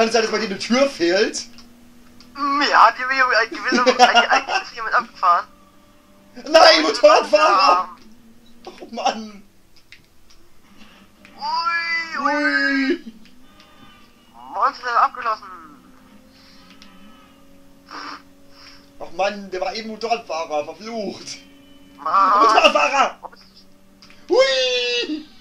Kann es sein, dass bei dir eine Tür fehlt? Ja, die eigentlich ist jemand abgefahren. Nein, Motorradfahrer! Oh Mann! Ui, Ui! Monster abgeschlossen. Ach Mann, der war eben Motorradfahrer, verflucht! Mann. Motorradfahrer! Hui!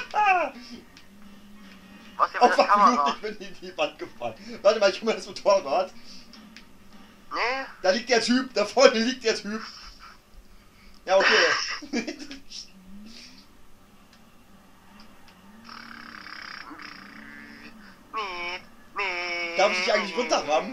Was hier Oh, mit der Kamera? verflucht, ich bin in die Wand gefahren. Warte mal, ich hol mir das Motorrad. Nee. Da liegt der Typ, da vorne liegt der Typ. Ja, okay. Darf ich dich eigentlich runterrammen?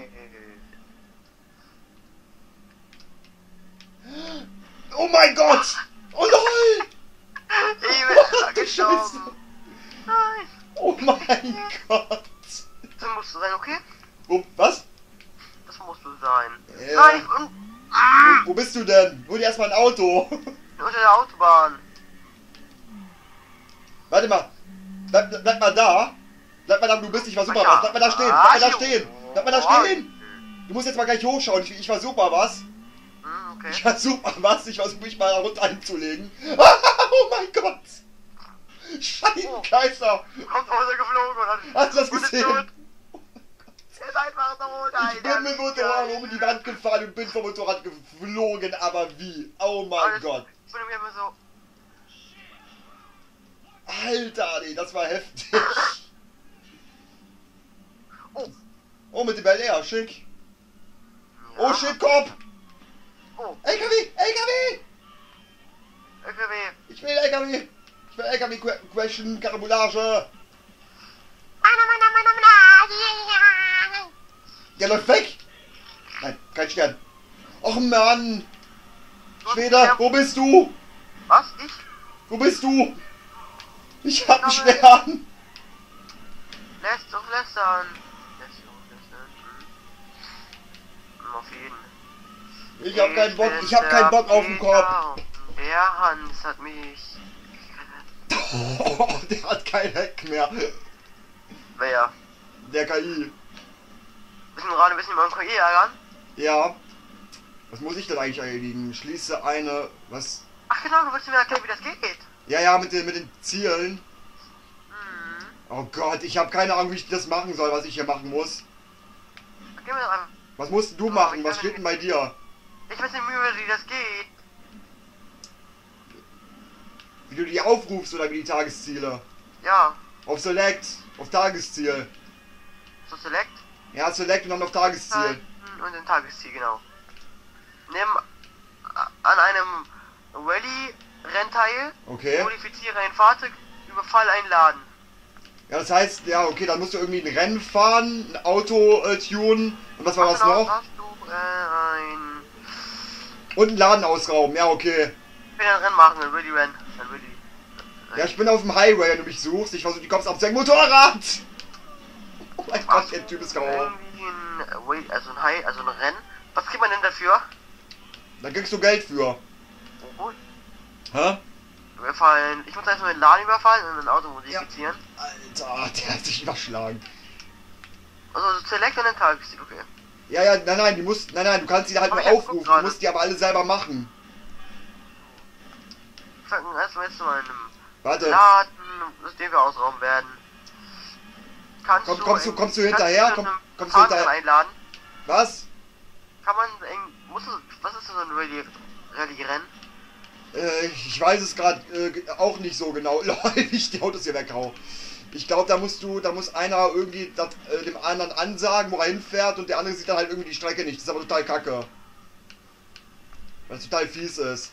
Oh mein Gott! Oh lol! Ich bin Oh, du gestorben. Scheiße! Nein. Oh mein Gott! Das musst du sein, okay? Wo, was? Das musst du sein. Ja. Nein, und Wo bist du denn? Hol dir erstmal ein Auto. unter der Autobahn. Warte mal. Bleib mal da. Bleib mal da, wo du bist. Ich versuch mal was. Bleib mal da stehen. Bleib mal da stehen. Bleib mal da stehen. Du musst jetzt mal gleich hochschauen. Ich versuch mal was. Okay. Ich versuch mal was. Ich versuch mich mal runter einzulegen. Oh mein Gott. Scheibenkaiser. Kommt runtergeflogen und dann... Hast du das und ist gesehen? tot. Er ist einfach tot, Ich bin mit dem Motorrad um die Wand gefahren und bin vom Motorrad geflogen. Aber wie? Oh mein Gott. Ich bin mir immer so... Alter, nee, das war heftig. Oh. Oh, mit dem LR, schick. Ja. Oh shit, Kopf. Oh, LKW, LKW. LKW. Ich will LKW. Ich will LKW Question, Karambolage. Der läuft weg. Nein, kein Stern. Och Mann. Schwede, wo bist du? Was? Ich? Wo bist du? Ich hab einen Stern. Lässt doch lästern. Auf jeden. Ich hab keinen Bock, ich hab keinen Bock auf den Kopf. Der Hans hat mich... Oh, der hat kein Heck mehr. Wer? Der KI. Müssen wir gerade ein bisschen über den KI ärgern? Ja. Was muss ich denn eigentlich erledigen? Schließe eine... Was? Ach genau, du wolltest mir erklären, wie das geht. Ja, ja, mit den Zielen. Mhm. Oh Gott, ich habe keine Ahnung, wie ich das machen soll, was ich hier machen muss. Gib mir doch einfach... Was musst du machen? Was steht denn bei dir? Ich weiß nicht mehr, wie das geht. Wie du die aufrufst oder wie die Tagesziele? Ja. Auf Select, auf Tagesziel. So Select. Ja, Select und dann auf Tagesziel. Und den Tagesziel, genau. Nimm an einem Rallye-Rennteil, Okay. modifiziere ein Fahrzeug, überfall einen Laden. Ja, das heißt, ja, okay, dann musst du irgendwie ein Rennen fahren, ein Auto tunen und was war das Genau, noch? hast du ein... Und einen Laden ausrauben, ja, okay. Ich will ein Rennen machen, ein Rallye-Rennen. Ein Rallye. Ja, ich bin auf dem Highway, wenn du mich suchst. Ich versuche die Cops abzuhängen. Motorrad! Oh mein Gott, der Typ ist K.O. Irgendwie ein Rennen. Was kriegt man denn dafür? Da kriegst du Geld für. Oh, Hä? überfallen. Ich muss erstmal den Laden überfallen und ein Auto modifizieren. Alter, der hat sich überschlagen. Also Select und ein Tagesziel, okay. Ja, ja, nein, du kannst die halt Aber nur ich hab aufrufen, gerade. du musst die aber alle selber machen. Ich fange erstmal jetzt mal in einem Warte, Laden, den wir ausrauben werden. kommst du hinterher? Kommst du hinterher? Einladen? Was? Kann man was ist so ein Rallye-Rennen? Ich weiß es gerade auch nicht so genau. Lol, ich die Autos hier weghau. Ich glaube, da muss einer irgendwie dem anderen ansagen, wo er hinfährt und der andere sieht dann halt irgendwie die Strecke nicht. Das ist aber total kacke. Weil es total fies ist.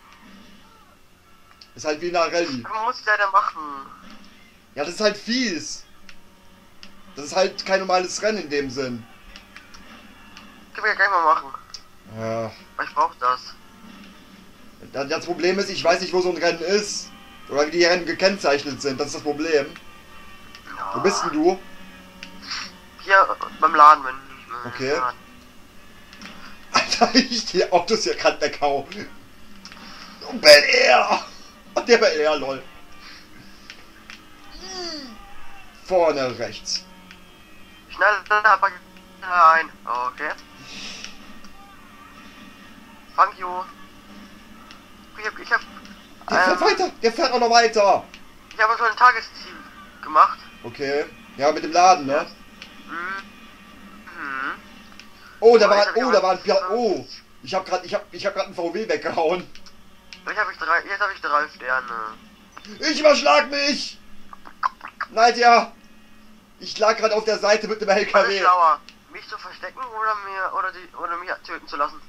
Ist halt wie in einer Rallye. Man muss es leider machen. Ja, das ist halt fies. Das ist halt kein normales Rennen in dem Sinn. Können wir ja gleich mal machen. Ja. Weil ich brauch das. Das Problem ist, ich weiß nicht, wo so ein Rennen ist. Oder wie die Rennen gekennzeichnet sind. Das ist das Problem. Ja. Wo bist denn du? Hier beim Laden, wenn Okay. Alter, ich die Autos hier gerade weghau. Oh, Bel Air! Der Bel Air, lol. Vorne rechts. Schneller, pack ein. Okay. Thank you. Ich hab Der fährt weiter, der fährt auch noch weiter. Ich habe schon ein Tagesziel gemacht. Okay. Ja, mit dem Laden, ne? Mhm. Oh, da war ein Oh, ich hab grad einen VW weggehauen. Jetzt habe ich 3 Sterne. Ich überschlag mich! Nadja! Ich lag gerade auf der Seite mit dem Was ist LKW. schlauer? Mich zu verstecken oder mich töten zu lassen?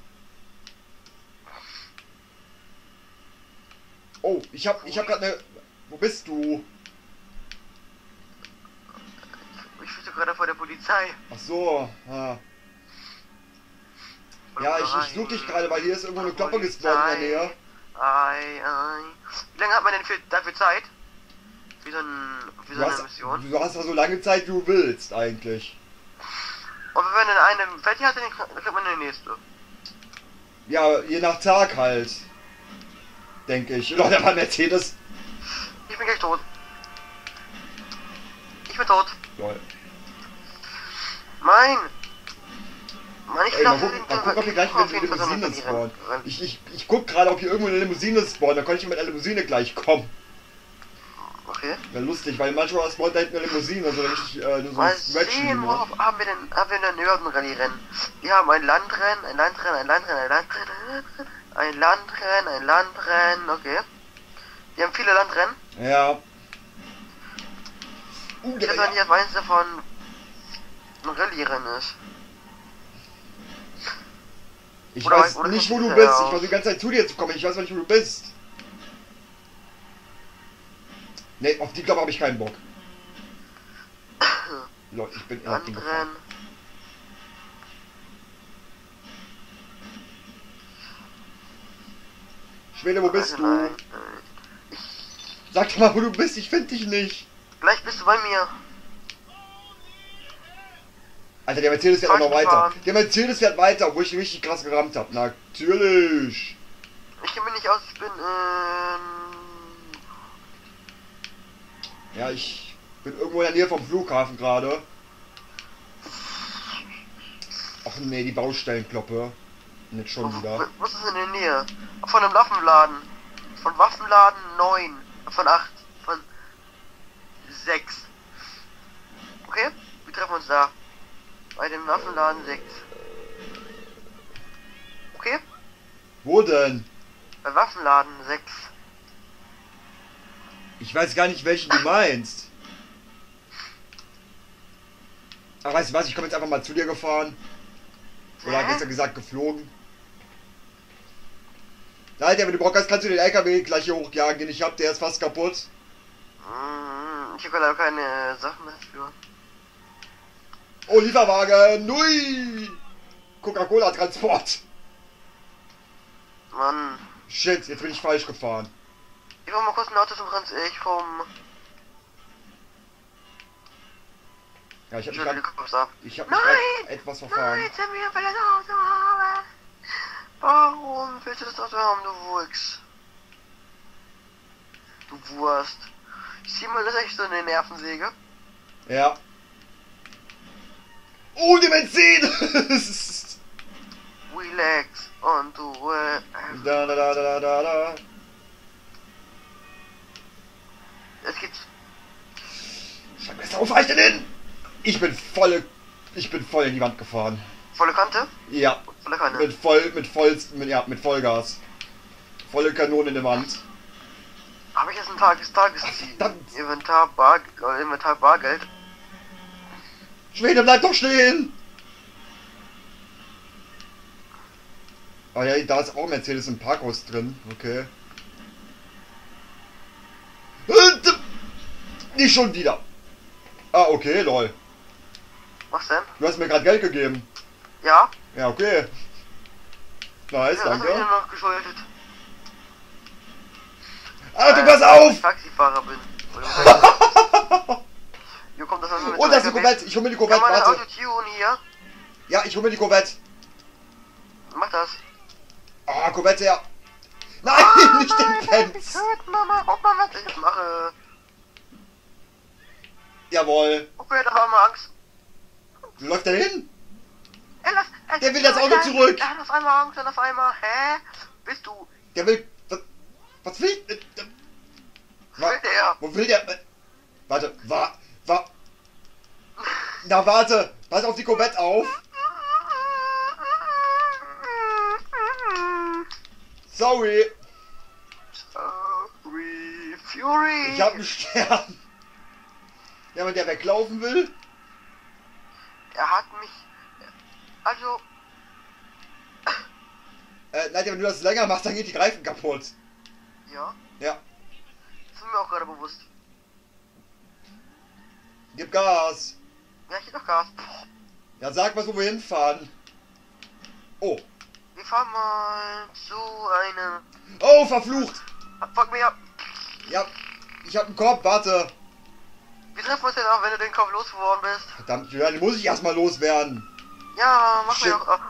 Oh, ich hab gerade eine... Wo bist du? Ich stehe gerade vor der Polizei. Ach so. Ah. Ja, ich suche dich gerade, weil hier ist irgendwo eine Kloppe gespawnt in der Nähe. Wie lange hat man denn dafür Zeit? Für so eine Mission? Du hast ja so lange Zeit, wie du willst, eigentlich. Und wenn man dann eine fertig hat, dann kriegt man eine nächste. Ja, je nach Tag halt. Denke ich. Oder der Mercedes. Ich bin gleich tot. Ich bin tot. Lol. Mann, ich Ey, mal gucken, ob hier gleich eine Limousine spawnt. Ich guck gerade, ob hier irgendwo eine Limousine spawnt. Dann kann ich mit der Limousine gleich kommen. Okay. Wäre lustig, weil manchmal spawnt da hinten eine Limousine, so richtig so Mal ein Stretchen. sehen, worauf haben wir denn überhaupt ein Rallye-Rennen? Wir haben ein Landrennen, okay. Wir haben viele Landrennen. Ja. Ich weiß noch nicht, ob eins davon ein Rallye-Rennen ist. Ich Oder weiß oder nicht, wo kannst du du bist. ja Ich versuche die ganze Zeit zu dir zu kommen. Ich weiß noch nicht, wo du bist. Ne, auf die glaube habe ich keinen Bock. Leute, ich bin eher Landrennen. Schwede, wo bist du? Nein. Sag doch mal, wo du bist. Ich finde dich nicht. Gleich bist du bei mir. Alter, der Mercedes fährt auch noch weiter. Fahren. Der Mercedes fährt weiter, wo ich richtig krass gerammt habe. Natürlich. Ich kenne mich nicht aus, ich bin Ja, ich bin irgendwo in der Nähe vom Flughafen gerade. Ach nee, die Baustellenkloppe. Nicht schon wieder. Was ist in der Nähe? Von einem Waffenladen. Von Waffenladen 9. Von 8. Von 6. Okay? Wir treffen uns da. Bei dem Waffenladen 6. Okay? Wo denn? Bei Waffenladen 6. Ich weiß gar nicht, welchen du meinst. Ach, weißt du was? Ich komme jetzt einfach mal zu dir gefahren. Oder besser gesagt geflogen. Alter, wenn du Bock hast, kannst du den LKW gleich hier hochjagen, den ich hab, der ist fast kaputt. Ich habe leider keine Sachen dafür. Oh, Lieferwagen! Nui! Coca-Cola-Transport! Mann. Shit, jetzt bin ich falsch gefahren. Ich war mal kurz ein Auto zum Ja, ich hab mich Nein! grad etwas verfahren. Nein, jetzt haben wir das Auto haben. Warum willst du das Auto haben, du Wurst? Du Wurst. Ich zieh mal das echt so eine Nervensäge. Ja. Oh, die Benzin! Relax und du. Da, da, da, da, da, da. Es geht. Scheiße, wo fahr ich denn hin? Ich bin voll in die Wand gefahren. Volle Kante? Ja. Volle Kante. Mit Vollgas. Volle Kanone in der Wand. Habe ich jetzt ein Tagesziel? Verdammt. Inventar Bargeld. Schwede, bleib doch stehen! Ah ja, da ist auch ein Mercedes im Parkhaus drin. Okay. Nicht schon wieder. Ah, okay, lol. Was denn? Du hast mir gerade Geld gegeben. Ja? Ja, okay. Nice, Ja, das hab ich danke. nur noch geschuldet. Ah, du pass Weil ich auf! Taxifahrer bin. Hier kommt das mit Oh, das ist eine Corvette. Ich hol mir die Corvette, Kann man warte. Auto-Tune hier? Ja, ich hol mir die Corvette. Mach das. Ah, Corvette, ja. Nein, nicht den Pens. Mama, guck mal, was ich jetzt mache. Jawohl. Okay, da haben wir Angst. Wo läuft der hin? Der will das Auto zurück. Er hat auf einmal Angst und auf einmal, hä? Bist du? Der will... Was will... Was will der? Wo will der... Warte, Na, warte. Pass auf die Corvette auf. Sorry. Fury. Ich hab einen Stern. Ja, wenn der weglaufen will. Er hat mich... Also... Nein, wenn du das länger machst, dann geht die Reifen kaputt. Ja? Ja. Das ist mir auch gerade bewusst. Gib Gas. Ja, ich geb doch Gas. Ja, sag was, wo wir hinfahren. Oh. Wir fahren mal zu einem... Oh, verflucht. Fuck mir ab. Ja, ich hab einen Korb, warte. Wir treffen uns denn auch, wenn du den Kopf losgeworden bist. Verdammt, ja, den muss ich erstmal loswerden. Ja, mach Shit. mir doch...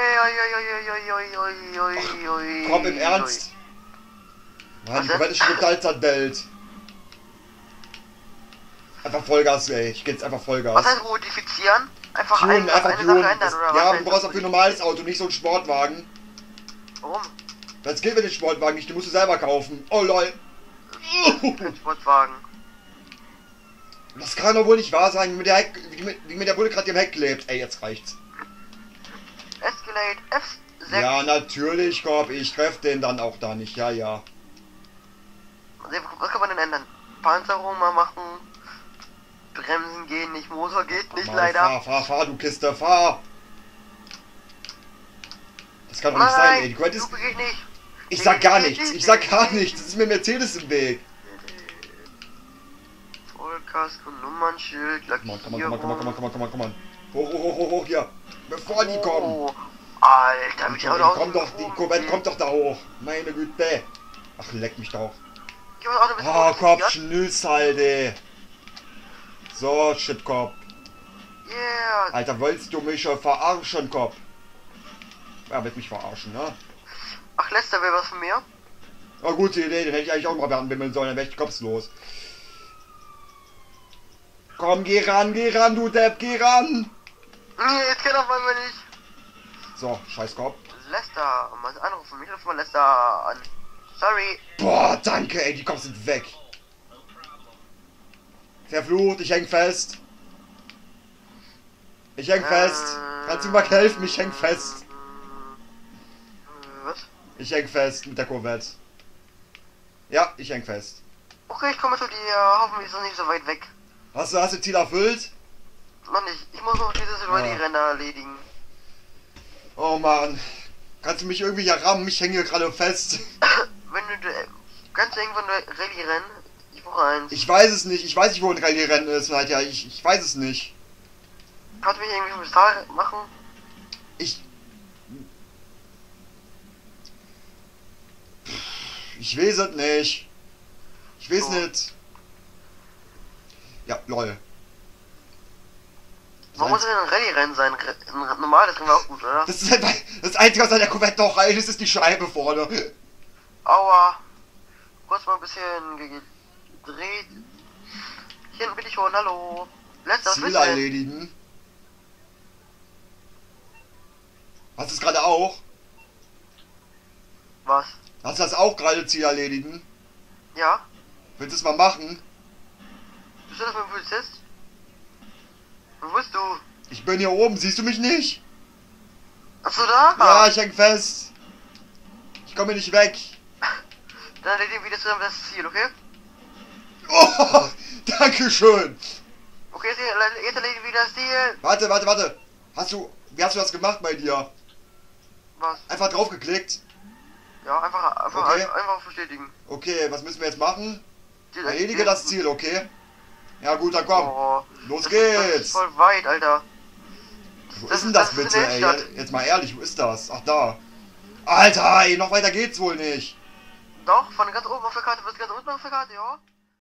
Ui. Korb im Ernst. Mann, die Corvette ist schon total zerbellt. Einfach Vollgas, ey. Ich geh jetzt einfach Vollgas. Was heißt modifizieren? Einfach Tun, eine einfach Sache tun. ändern, oder was? Ja, heißt du brauchst das? auch für ein normales Auto, nicht so einen Sportwagen. Warum? Das geht mit dem Sportwagen nicht, den musst du selber kaufen. Oh lol. Kein Sportwagen. Das kann doch wohl nicht wahr sein, wie mir der Bulle gerade im Heck klebt. Ey, jetzt reicht's. Escalade F6. Ja, natürlich, Korb. Ich treff den dann auch da nicht. Ja, ja. Was kann man denn ändern? Panzerung mal machen. Bremsen gehen nicht, Motor geht nicht, Mal, leider. Fahr, du Kiste, fahr. Das kann doch nicht sein, ey. Die Corvette ist... Lupe geht nicht. Ich sag gar nichts. Ich sag gar nichts. Das ist mir Mercedes im Weg. Vollkasko, Nummernschild, Lackierung. Komm on. Hoch, hier. Bevor die kommen. Oh, Alter, wie schaut aus? Die Corvette kommt doch da hoch. Meine Güte. Ach, leck mich doch. Ich muss auch ein bisschen Oh, Kopf, modifizieren. schnüss halt, ey. So, shit, Kopf. Yeah. Alter, wolltest du mich schon verarschen, Kopf? Ja, wird mich verarschen, ne? Ach, Lester will was von mir? Oh, gute Idee, den hätte ich eigentlich auch mal anbimmeln sollen, dann wäre ich kopflos. Komm, geh ran, du Depp, geh ran! Nee, jetzt geht auf einmal nicht. So, scheiß Kopf. Lester, mal anrufen. Ich rufe mal Lester an. Sorry. Boah, danke, ey, die Cops sind weg. Verflucht, ich häng fest. Ich häng fest. Kannst du mal helfen? Ich häng fest. Was? Ich häng fest mit der Corvette. Ja, ich häng fest. Okay, ich komme zu dir. Hoffentlich ist es nicht so weit weg. Hast du Ziel erfüllt? Noch nicht. Ich muss noch dieses Rallye-Rennen erledigen. Oh Mann. Kannst du mich irgendwie hier rammen? Ich hänge hier gerade fest. Wenn du... Kannst du irgendwann Rallye-Rennen? Ich brauche eins. Ich weiß es nicht. Ich weiß nicht, wo ein Rallye-Rennen ist, Leute. Ich weiß es nicht. Kannst du mich irgendwie vom Star machen? Ich weiß es nicht. Ich weiß So. nicht. Ja, lol. Warum muss es denn ein Rallye-Rennen sein? Ein normales Rennen wäre auch gut, oder? Das ist halt das Einzige, was an der Corvette noch rein ist die Scheibe vorne. Aua. Kurz mal ein bisschen gedreht. Hier hinten bin ich schon, hallo. Letzter, was Ziel willst du denn? erledigen. Hast du es gerade auch? Was? Hast du das auch gerade Ziel erledigen? Ja? Willst du es mal machen? Bist du das mit dem Polizist? Wo bist du? Ich bin hier oben, siehst du mich nicht? Achso, da? Ja, ich häng fest. Ich komme nicht weg. Dann erledigen wir das Ziel, okay? Oh, Dankeschön. Okay, jetzt erledigen wir das Ziel. Warte. Wie hast du das gemacht bei dir? Was? Einfach draufgeklickt. Ja, einfach Okay. einfach bestätigen. Okay, was müssen wir jetzt machen? Ziel Erledige das Ziel, okay? Ja gut, dann komm. Oh, Los das geht's. ist voll weit, Alter. Wo ist denn das in bitte, der ey? Innenstadt. Jetzt mal ehrlich, wo ist das? Ach, da. Alter, ey, noch weiter geht's wohl nicht. Doch, von ganz oben auf der Karte, bist du ganz unten auf der Karte, ja?